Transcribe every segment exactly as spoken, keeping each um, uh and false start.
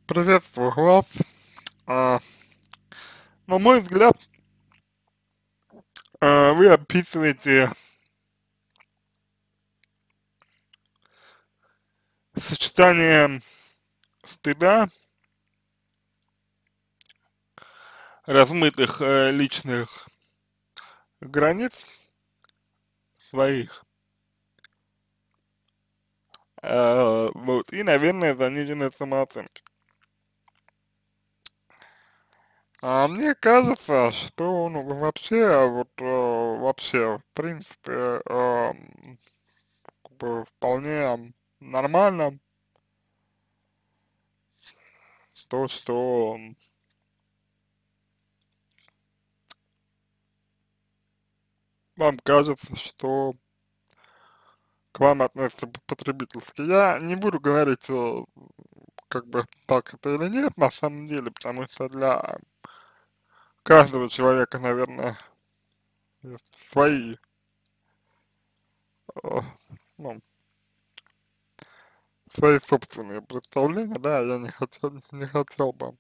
Приветствую вас. А, на мой взгляд, а, вы описываете сочетание стыда, размытых э, личных границ своих, а, вот, и, наверное, заниженной самооценки. А мне кажется, что, ну, вообще, вот, э, вообще, в принципе, э, как бы вполне нормально то, что вам кажется, что к вам относятся потребительски. Я не буду говорить, э, как бы так это или нет на самом деле, потому что для каждого человека, наверное, есть свои, э, ну, свои собственные представления, да, я не хотел, не хотел бы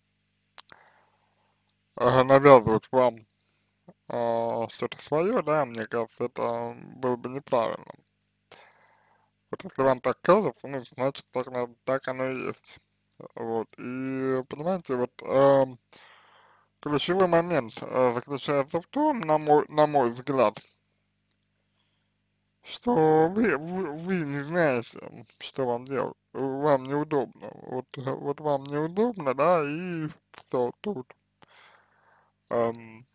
э, навязывать вам э, что-то свое, да, мне кажется, это было бы неправильно. Вот если вам так кажется, ну, значит, так, надо- так оно и есть. Вот, и, понимаете, вот, эм, ключевой момент э, заключается в том, на мой, на мой взгляд, что вы, вы, вы не знаете, что вам делать, вам неудобно, вот, э, вот вам неудобно, да, и все тут. Эм,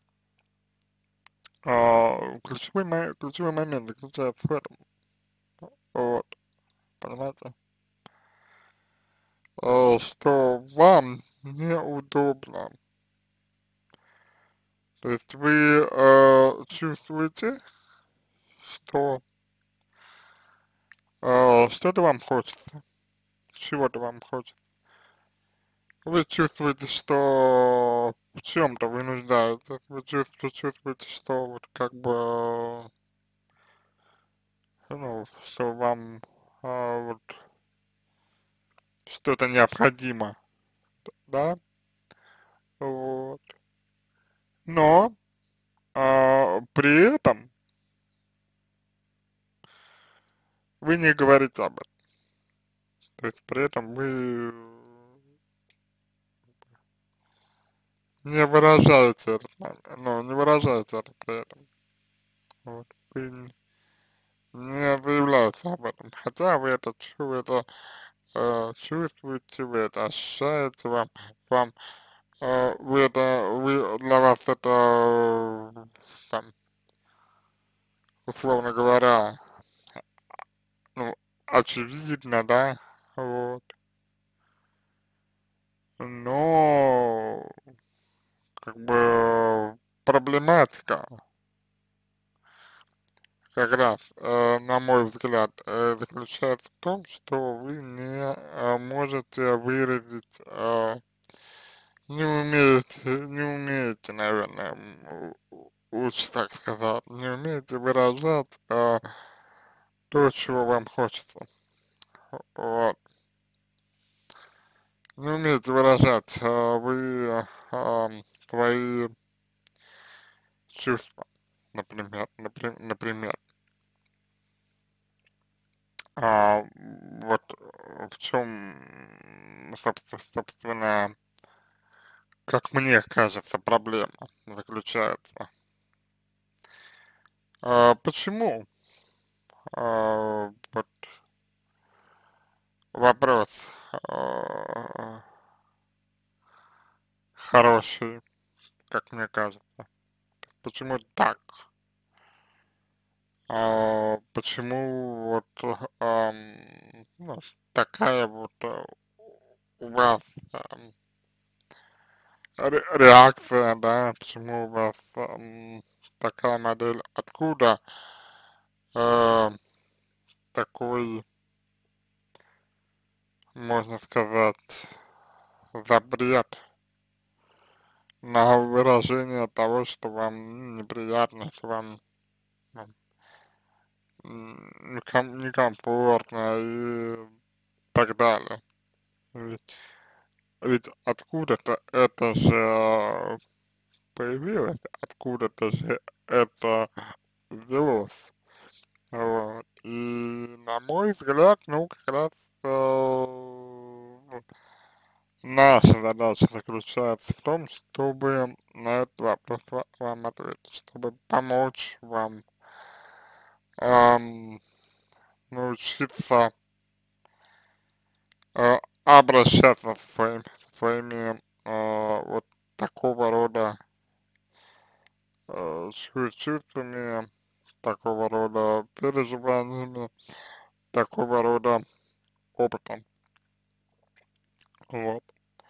а, ключевой, мо- ключевой момент заключается в этом, вот, понимаете, Э, что вам неудобно, то есть вы э, чувствуете, что э, что-то вам хочется, чего-то вам хочется. Вы чувствуете, что в чем-то вы нуждаетесь, вы чувствуете, чувствуете, что вот как бы, ну, что вам а, вот что-то необходимо, да, вот. Но а, при этом вы не говорите об этом, то есть при этом вы не выражаете это, ну, не выражаете это при этом, вот. Вы не не заявляете об этом, хотя вы это чувствуете, э, чувствуете, вы это ощущаете, вам, вам э, вы это, вы, для вас это, э, там, условно говоря, ну, очевидно, да, вот, но, как бы, проблематика, как раз, э, на мой взгляд, э, заключается в том, что вы не э, можете выразить э, Не умеете, не умеете, наверное, м, у- лучше так сказать, не умеете выражать а, то, чего вам хочется. Вот. Не умеете выражать а, вы а, свои чувства, например, напри- например. А, вот э, в чем, собственно, как мне кажется, проблема заключается. А, почему? А, вот вопрос э, хороший, как мне кажется. Почему так? А, почему вот ам, ну, такая вот э, у вас ам, ре- реакция, да? Почему у вас ам, такая модель? Откуда э, такой, можно сказать, запрет на выражение того, что вам неприятно, что вам ну, м, неком- некомфортно и так далее. Ведь ведь откуда-то это же появилось, откуда-то же это взялось. Вот. И на мой взгляд, ну, как раз э, наша задача заключается в том, чтобы на этот вопрос ва- вам ответить, чтобы помочь вам ам, научиться э, обращаться со своими, со своими э, вот такого рода э, чу- чувствами, такого рода переживаниями, такого рода опытом. Вот.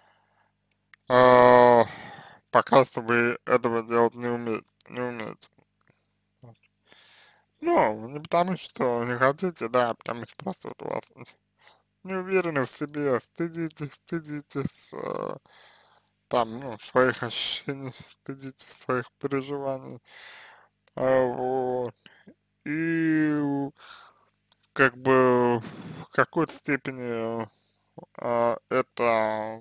А, пока что вы этого делать не умеете, не умеете. Вот. Ну, не потому что не хотите, да, а потому что просто вот у вас не уверены в себе, стыдитесь, стыдитесь, э, там, ну, своих ощущений, стыдитесь своих переживаний, а, вот. И как бы в какой-то степени а, это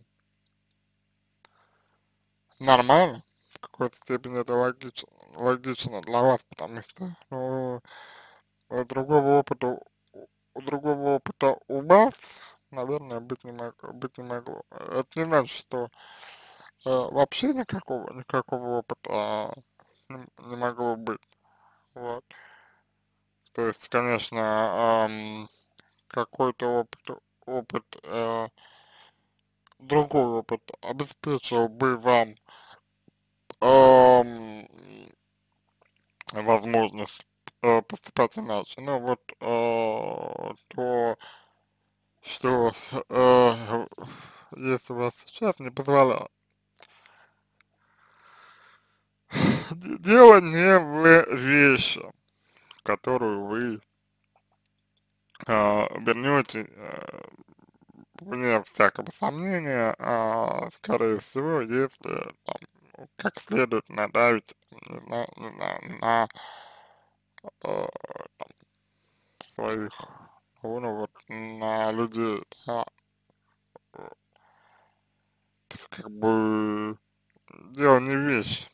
нормально, в какой-то степени это логично, логично для вас, потому что, ну, э, другого опыта, у другого опыта у вас, наверное, быть не, мог, быть не могло. Это не значит, что э, вообще никакого, никакого опыта а, не, не могло быть. Вот. То есть, конечно, ам, какой-то опыт, опыт, э, другой опыт обеспечил бы вам ам, возможность э, поступать иначе. Ну вот э, то, что э, если у вас сейчас не позволяет. Д- Дело не в вещи, которую вы э, вернете, э, вне всякого сомнения, а, скорее всего, если там, ну, как следует надавить, не знаю, не знаю, на э, своих, ну, ну, вот, на людей, да, то есть, как бы, дело не в вещи.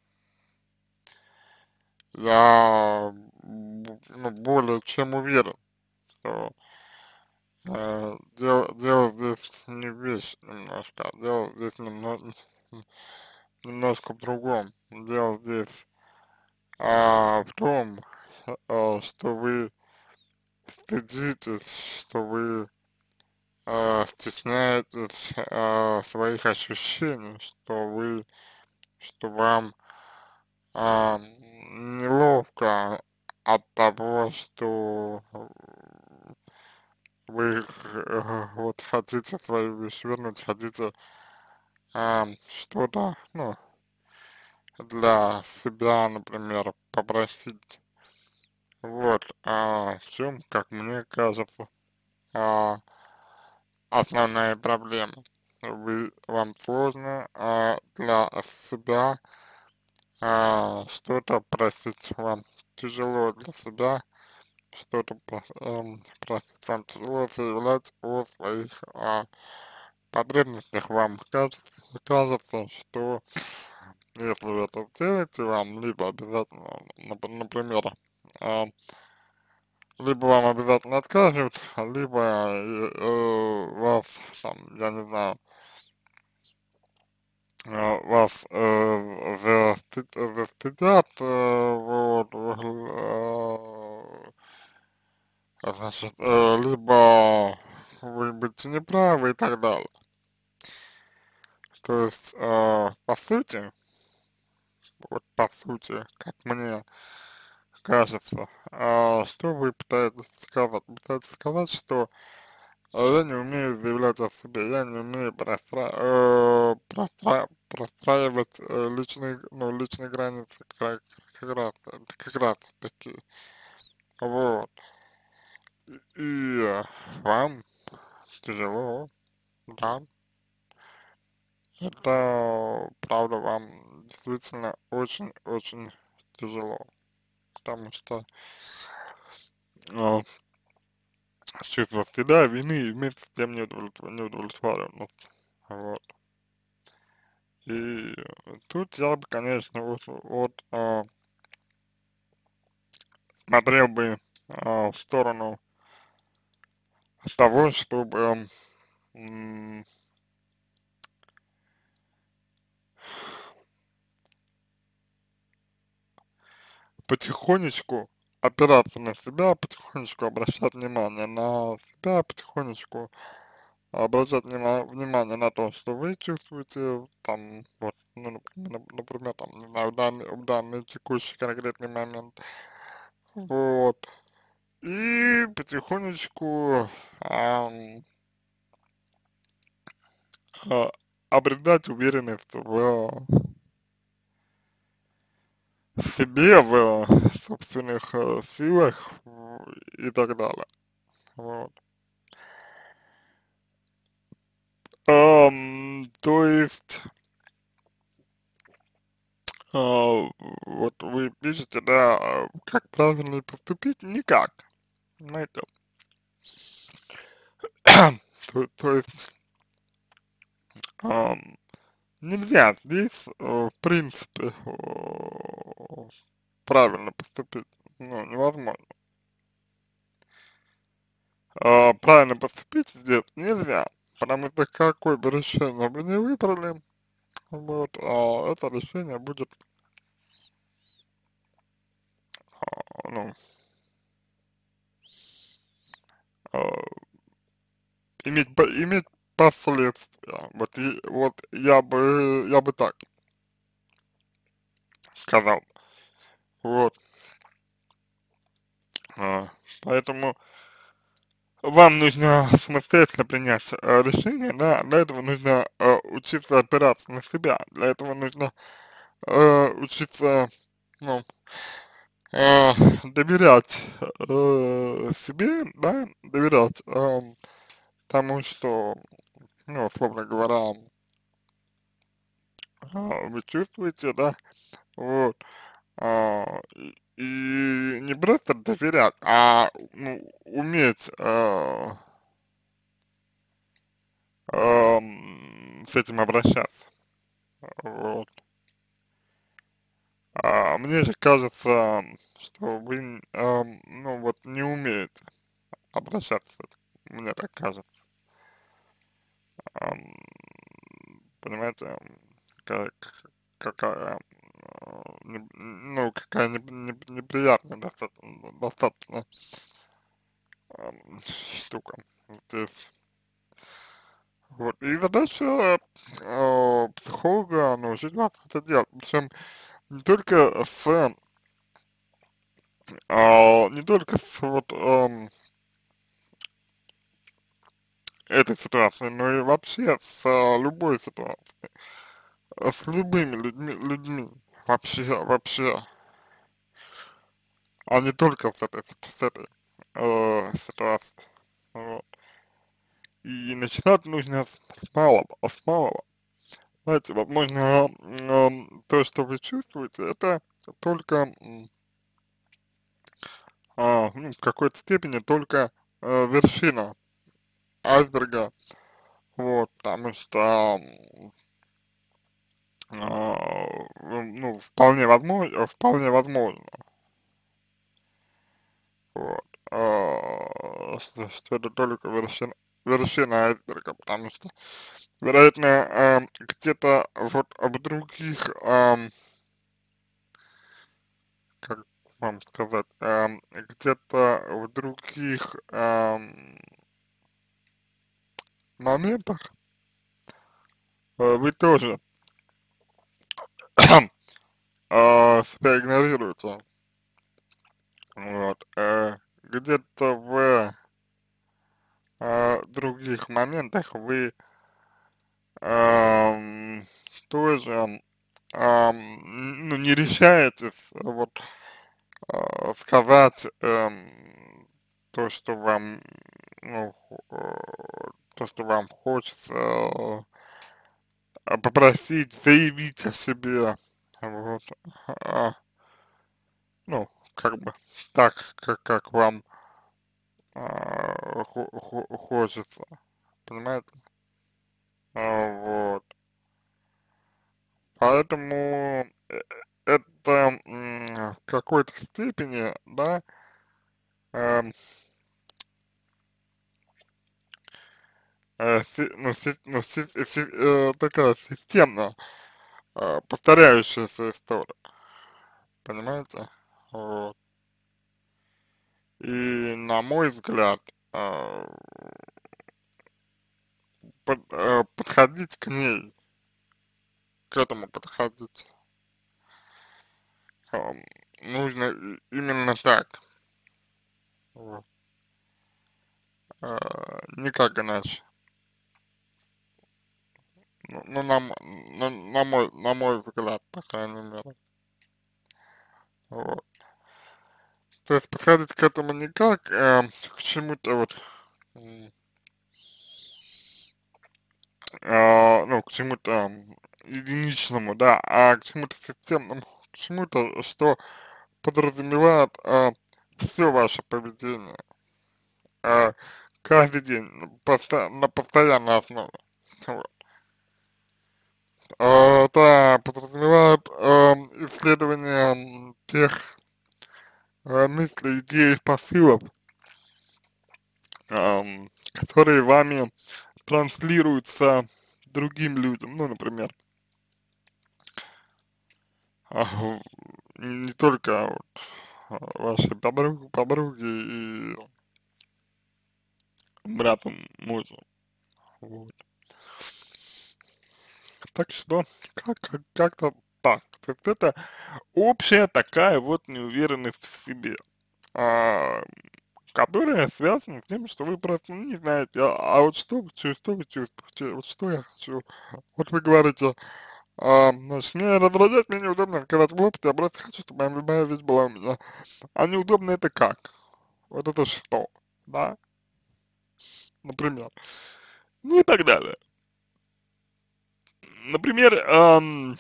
Я, б- ну, более чем уверен, что э, дело, дело здесь не в вещи немножко, а дело здесь немного, немножко в другом. Дело здесь а, в том, а, что вы стыдитесь, что вы а, стесняетесь а, своих ощущений, что вы, что вам а, неловко от того, что вы э, вот хотите свою вещь вернуть, хотите а, что-то, ну, для себя, например, попросить. Вот, а, в чем, как мне кажется, а, основная проблема. Вы, вам сложно а, для себя а, что-то просить, вам тяжело для себя что-то про- эм, просить, вам тяжело заявлять о своих а, потребностях. Вам кажется, кажется, что если вы это сделаете, вам либо обязательно, нап- например, а, либо вам обязательно откажут, либо э, э, вас, там, я не знаю, э, вас э, засты- застыдят, э, вот, э, значит, э, либо вы будете неправы и так далее. То есть, э, по сути, вот по сути, как мне кажется, э, что вы пытаетесь сказать? Вы пытаетесь сказать, что а я не умею заявлять о себе, я не умею простра э, простра простраивать э, личные, ну, личные границы как, как раз, как раз таки. Вот. И, и э, вам тяжело, да. Это правда вам действительно очень-очень тяжело. Потому что э, чувство стыда, вины и вместе с тем неудовлетворенность. вот. И тут я бы, конечно, вот, вот а, смотрел бы а, в сторону того, чтобы м, потихонечку опираться на себя, потихонечку обращать внимание на себя, потихонечку обращать внима- внимание на то, что вы чувствуете, там, вот, ну, нап- нап- например, там, не знаю, в данный, в данный текущий конкретный момент, вот, и потихонечку ам, а, обретать уверенность в себе, в собственных э, силах в- и так далее, вот. Ам, то есть, а, вот вы пишете, да, а, как правильно поступить? Никак, знаете, то, то есть, ам, нельзя здесь, э, в принципе, э, правильно поступить, ну, невозможно. А, правильно поступить здесь нельзя, потому что какое бы решение вы не выбрали, вот, а, это решение будет, а, ну, а, иметь, по- иметь последствия. Вот, и, вот я бы, я бы так сказал. Вот. А, поэтому вам нужно самостоятельно принять э, решение, да, для этого нужно э, учиться опираться на себя, для этого нужно э, учиться, ну, э, доверять э, себе, да, доверять э, тому, что, ну, условно говоря, э, вы чувствуете, да, вот, а, и, и не просто доверять, а, ну, уметь э, эм, с этим обращаться, вот. А мне же кажется, что вы, эм, ну, вот не умеете обращаться с этим, мне так кажется. Ам, понимаете, как, какая, э, не- ну, какая не- не- неприятная достаточно, достаточно ам, штука здесь. Вот. И задача э, психолога научить вас это делать. Причем не только с, а, не только с вот эм, этой ситуацией, но и вообще с а, любой ситуацией, э, с любыми людьми, людьми вообще, вообще, а не только с этой, с этой э, ситуацией. Вот. И начинать нужно с, с малого, а с малого. Знаете, возможно, м, то, что вы чувствуете, это только м, а, ну, в какой-то степени только э, вершина айсберга, вот, потому что, м, а, ну, вполне возможно, вполне возможно, вот, а, что, что это только вершина, вершина айсберга, потому что, вероятно, а, где-то вот в других, ам, как вам сказать, ам, где-то в других ам, моментах э, вы тоже а, себя игнорируете. Вот. Э, где-то в а, других моментах вы ам, тоже ам, ну, не решаетесь вот а, сказать эм, то, что вам, ну, хо- э, то, что вам хочется э, попросить, заявить о себе, вот, а, ну, как бы так, как, как вам а, хо- хо- хочется, понимаете? А, поэтому э, это м, в какой-то степени, да, эм, э, си- ну, си- ну, си- си- э, такая системно э, повторяющаяся история, понимаете? Вот. И на мой взгляд, э, под- э, подходить к ней, к этому подходить эм, нужно и- именно так, вот. Э, никак иначе. Ну, ну, на, м- на, на мой, на мой взгляд, по крайней мере. Вот. То есть подходить к этому не как э, к чему-то вот, м, э, ну, к чему-то м, единичному, да, а к чему-то системному, к чему-то, что подразумевает э, все ваше поведение, э, каждый день, ну, посто- на постоянной основе. Вот. Э, это подразумевает э, исследование м, тех э, мыслей, идей, посылов, ам, которые вами транслируются другим людям, ну, например, а, не только вот а, вашей подруг, подруги и брату мужу, вот. Так что как, как, как-то так. То есть это общая такая вот неуверенность в себе, а, которая связана с тем, что вы просто ну, не знаете, а, а вот что вы, чё- что вы чувствуете, вот что я хочу. Вот вы говорите, а, значит, мне раздражать, мне неудобно сказать в лоб, я просто хочу, чтобы моя любая вещь была у меня. А неудобно это как? Вот это что? Да, например. Ну и так далее. Например, ам,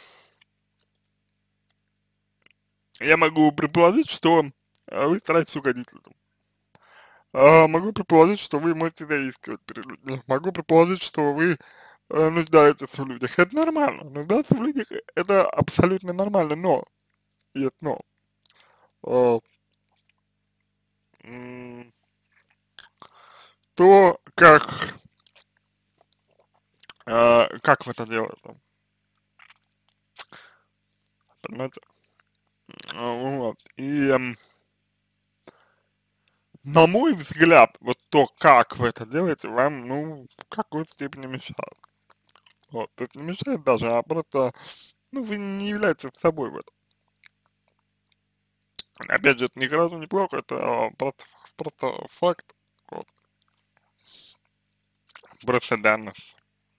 я могу предположить, что а, вы стараетесь угодить людям. А, могу предположить, что вы можете заискивать перед людьми. Могу предположить, что вы э, нуждаетесь в людях. Это нормально. Нуждаться в людях это абсолютно нормально, но есть но. Э, м, то, как а, как вы это делаете, понимаете? А, вот. И, эм, на мой взгляд, вот то, как вы это делаете, вам, ну, в какой-то степени мешает. Вот, то есть не мешает даже, а просто, ну, вы не являетесь собой в этом. Опять же, это ни разу не плохо, это а, просто, просто факт, вот, просто данность.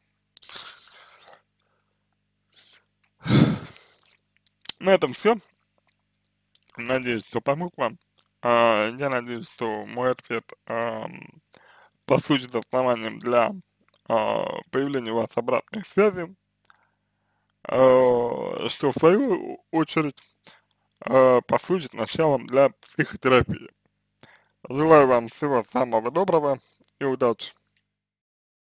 На этом все. Надеюсь, что помог вам. А, я надеюсь, что мой ответ ам, послужит основанием для а, появления у вас обратной связи, а, что в свою очередь а, послужит началом для психотерапии. Желаю вам всего самого доброго и удачи.